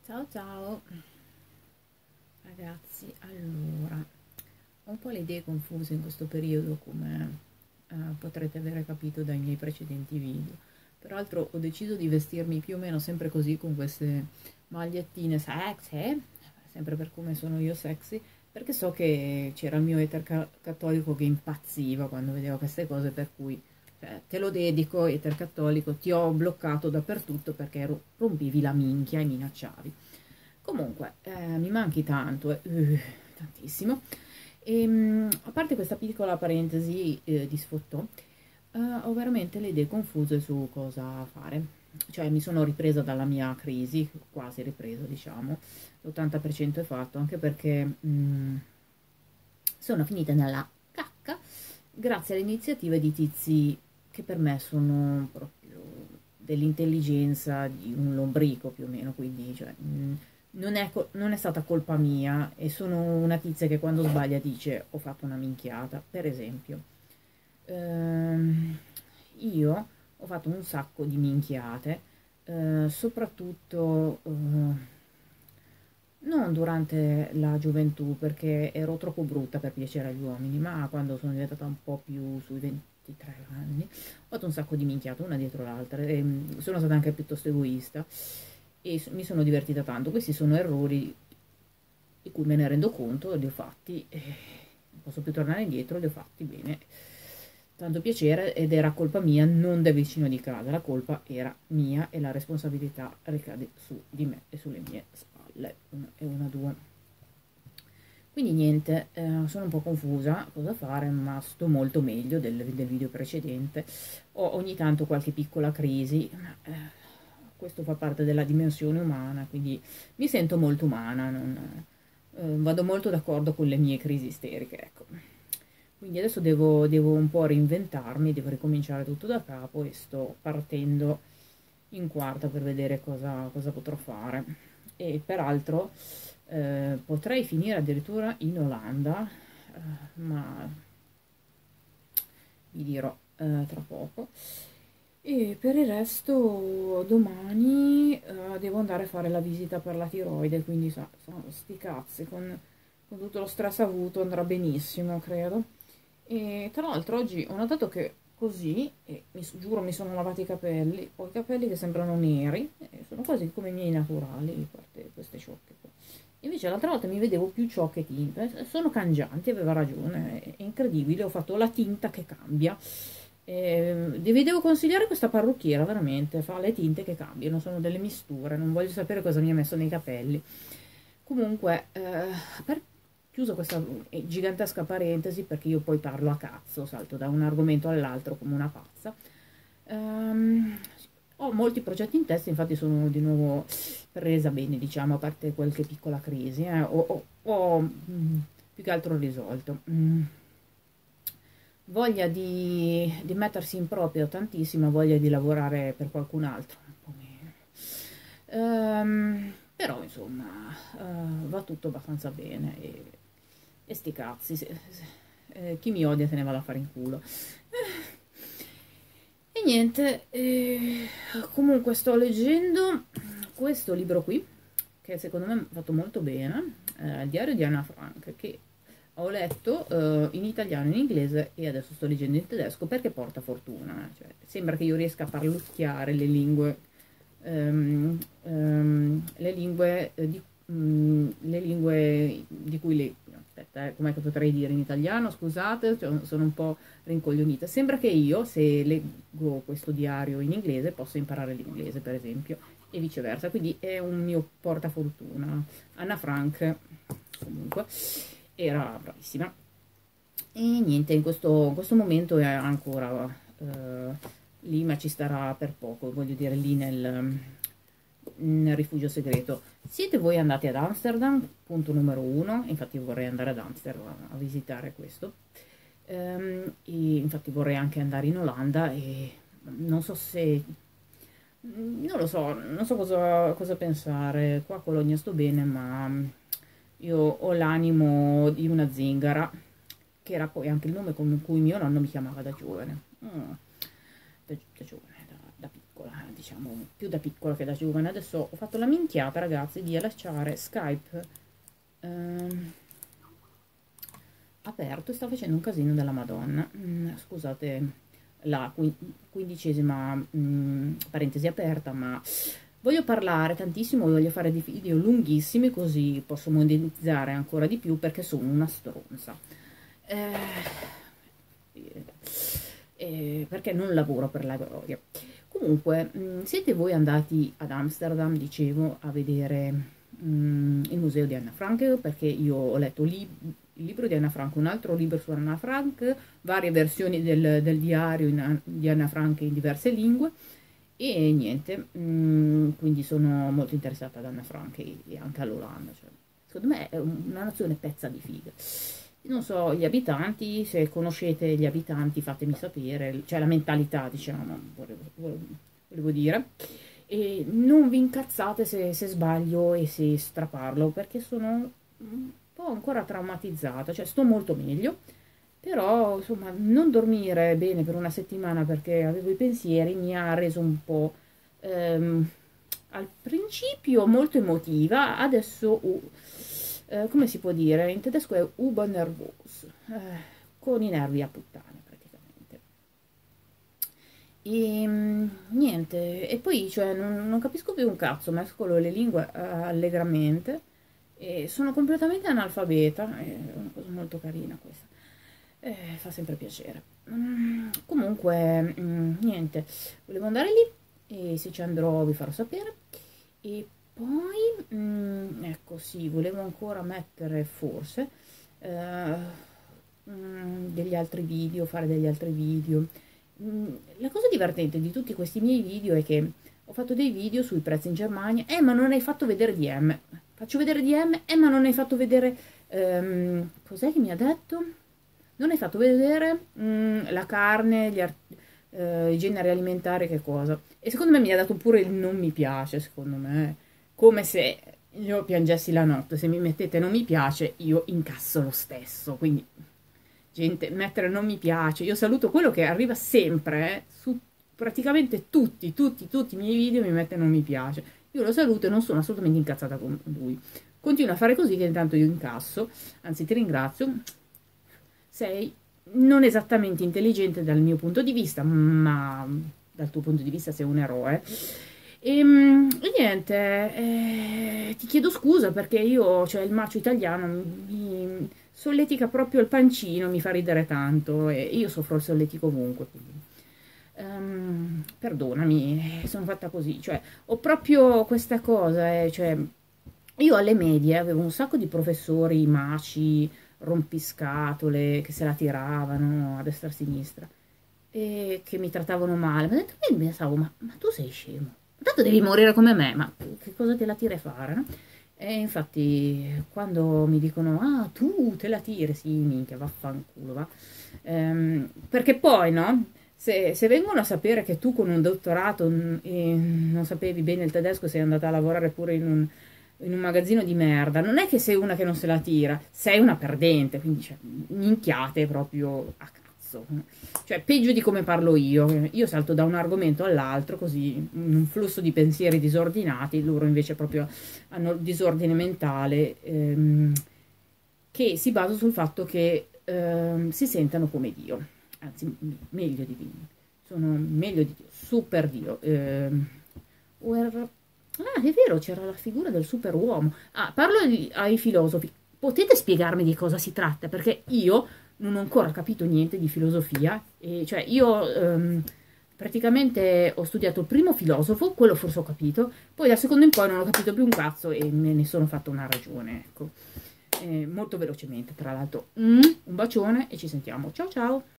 Ciao ciao ragazzi, allora ho un po' le idee confuse in questo periodo come potrete avere capito dai miei precedenti video. Peraltro ho deciso di vestirmi più o meno sempre così con queste magliettine sexy, sempre per come sono io sexy, perché so che c'era il mio cattolico che impazziva quando vedeva queste cose, per cui te lo dedico, cattolico, ti ho bloccato dappertutto perché rompivi la minchia e minacciavi. Comunque, mi manchi tanto, tantissimo. A parte questa piccola parentesi di sfottò, ho veramente le idee confuse su cosa fare. Cioè, mi sono ripresa dalla mia crisi, quasi ripresa, diciamo, l'80% è fatto, anche perché sono finita nella cacca grazie alle iniziative di tizi che per me sono proprio dell'intelligenza di un lombrico più o meno, quindi cioè, non è stata colpa mia e sono una tizia che quando sbaglia dice ho fatto una minchiata, per esempio. Ehm, io ho fatto un sacco di minchiate, soprattutto non durante la gioventù perché ero troppo brutta per piacere agli uomini, ma quando sono diventata un po' più sui 23 anni ho fatto un sacco di minchiate una dietro l'altra e sono stata anche piuttosto egoista e mi sono divertita tanto. Questi sono errori di cui me ne rendo conto, li ho fatti, non posso più tornare indietro, li ho fatti bene. Tanto piacere, ed era colpa mia, non del vicino di casa, la colpa era mia e la responsabilità ricade su di me e sulle mie spalle. Una e una, due. Quindi niente, sono un po' confusa cosa fare, ma sto molto meglio del video precedente. Ho ogni tanto qualche piccola crisi, ma questo fa parte della dimensione umana, quindi mi sento molto umana, vado molto d'accordo con le mie crisi isteriche, ecco. Quindi adesso devo un po' reinventarmi, devo ricominciare tutto da capo e sto partendo in quarta per vedere cosa potrò fare. E peraltro potrei finire addirittura in Olanda, ma vi dirò tra poco. E per il resto domani devo andare a fare la visita per la tiroide, quindi sti cazzi, con tutto lo stress avuto andrà benissimo, credo. E tra l'altro oggi ho notato che così, e giuro mi sono lavati i capelli, ho i capelli che sembrano neri, sono quasi come i miei naturali, a parte queste ciocche qua. Invece l'altra volta mi vedevo più ciocche tinte, sono cangianti, aveva ragione, è incredibile, ho fatto la tinta che cambia. Vi devo consigliare questa parrucchiera, veramente, fa le tinte che cambiano, sono delle misture, non voglio sapere cosa mi ha messo nei capelli. Comunque, per chiuso questa gigantesca parentesi, perché io poi parlo a cazzo, salto da un argomento all'altro come una pazza, ho molti progetti in testa, infatti sono di nuovo presa bene, diciamo, a parte qualche piccola crisi, più che altro risolto. Voglia di mettersi in proprio tantissima, voglia di lavorare per qualcun altro, un po' meno. Però insomma va tutto abbastanza bene e sti cazzi, chi mi odia se ne vada a fare in culo. E niente, comunque sto leggendo questo libro qui, che secondo me è fatto molto bene, il diario di Anna Frank, che ho letto in italiano, in inglese e adesso sto leggendo in tedesco perché porta fortuna, cioè, sembra che io riesca a parlucchiare le lingue di cui le... Aspetta, com'è che potrei dire in italiano? Scusate, cioè, sono un po' rincoglionita. Sembra che io, se leggo questo diario in inglese, possa imparare l'inglese, per esempio, e viceversa. Quindi è un mio portafortuna. Anna Frank, comunque, era bravissima. E niente, in questo momento è ancora lì, ma ci starà per poco, voglio dire, lì nel rifugio segreto. Siete voi andati ad Amsterdam? Punto numero uno. Infatti vorrei andare ad Amsterdam a visitare questo. E infatti vorrei anche andare in Olanda e non so se... Non lo so, non so cosa pensare. Qua a Cologna sto bene, ma io ho l'animo di una zingara, che era poi anche il nome con cui mio nonno mi chiamava da giovane. Da giovane, da piccola. diciamo più da piccola che da giovane. Adesso ho fatto la minchiata, ragazzi, di lasciare Skype aperto e sta facendo un casino della Madonna. Scusate la quindicesima parentesi aperta, ma voglio parlare tantissimo, voglio fare dei video lunghissimi così posso monetizzare ancora di più, perché sono una stronza. Perché non lavoro per la gloria. Comunque, siete voi andati ad Amsterdam, dicevo, a vedere il museo di Anna Frank? Perché io ho letto il libro di Anna Frank, un altro libro su Anna Frank, varie versioni del diario di Anna Frank in diverse lingue, e niente, quindi sono molto interessata ad Anna Frank e anche all'Olanda. Cioè, secondo me è una nazione pezza di figa. Non so, gli abitanti, se conoscete gli abitanti fatemi sapere, cioè la mentalità, diciamo, volevo dire. E non vi incazzate se sbaglio e se straparlo, perché sono un po' ancora traumatizzata, cioè sto molto meglio, però insomma non dormire bene per una settimana perché avevo i pensieri mi ha reso un po' al principio molto emotiva, adesso come si può dire, in tedesco è Übernervos, con i nervi a puttane praticamente. E niente, e poi cioè, non capisco più un cazzo, mescolo le lingue allegramente e sono completamente analfabeta, è una cosa molto carina questa, fa sempre piacere. Comunque niente, volevo andare lì e se ci andrò vi farò sapere. E poi ecco, sì, volevo ancora mettere forse degli altri video, fare degli altri video. La cosa divertente di tutti questi miei video è che ho fatto dei video sui prezzi in Germania, ma non hai fatto vedere DM. Faccio vedere DM, ma non hai fatto vedere, cos'è che mi ha detto? Non hai fatto vedere la carne, i generi alimentari, che cosa. E secondo me mi ha dato pure il non mi piace, secondo me, come se io piangessi la notte. Se mi mettete non mi piace, io incasso lo stesso, quindi gente, mettere non mi piace, io saluto quello che arriva sempre, su praticamente tutti i miei video mi mette non mi piace, io lo saluto e non sono assolutamente incazzata con lui, continua a fare così che intanto io incasso, anzi ti ringrazio, sei non esattamente intelligente dal mio punto di vista, ma dal tuo punto di vista sei un eroe. E niente, ti chiedo scusa perché io, cioè il macio italiano mi solletica proprio il pancino, mi fa ridere tanto e io soffro il solletico ovunque, quindi perdonami, sono fatta così, cioè ho proprio questa cosa, cioè io alle medie avevo un sacco di professori maci, rompiscatole, che se la tiravano a destra e a sinistra e che mi trattavano male, ma dentro me pensavo, ma tu sei scemo, tanto devi morire come me, ma che cosa te la tiri a fare, no? E infatti quando mi dicono ah tu te la tiri, sì minchia vaffanculo va, perché poi no, se vengono a sapere che tu con un dottorato e non sapevi bene il tedesco, sei andata a lavorare pure in un magazzino di merda, non è che sei una che non se la tira, sei una perdente, quindi cioè, minchiate proprio a cazzo, cioè peggio di come parlo io salto da un argomento all'altro così, un flusso di pensieri disordinati, loro invece proprio hanno il disordine mentale che si basa sul fatto che si sentano come Dio, anzi meglio di Dio, sono meglio di Dio, super Dio, ah, è vero, c'era la figura del superuomo. Ah, parlo ai filosofi. Potete spiegarmi di cosa si tratta? Perché io non ho ancora capito niente di filosofia. E cioè, io praticamente ho studiato il primo filosofo, quello forse ho capito, poi dal secondo in poi non ho capito più un cazzo e me ne sono fatta una ragione, ecco. Molto velocemente, tra l'altro. Un bacione e ci sentiamo. Ciao ciao!